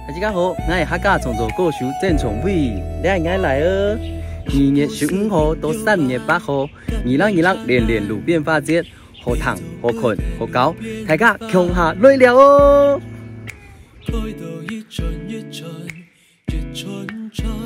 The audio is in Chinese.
大家好，我是客家创作歌手郑崇伟，你爱来哦。2月15號到3月8號，2020連連路邊花節，好糖、好困、好搞，大家共下累了哦。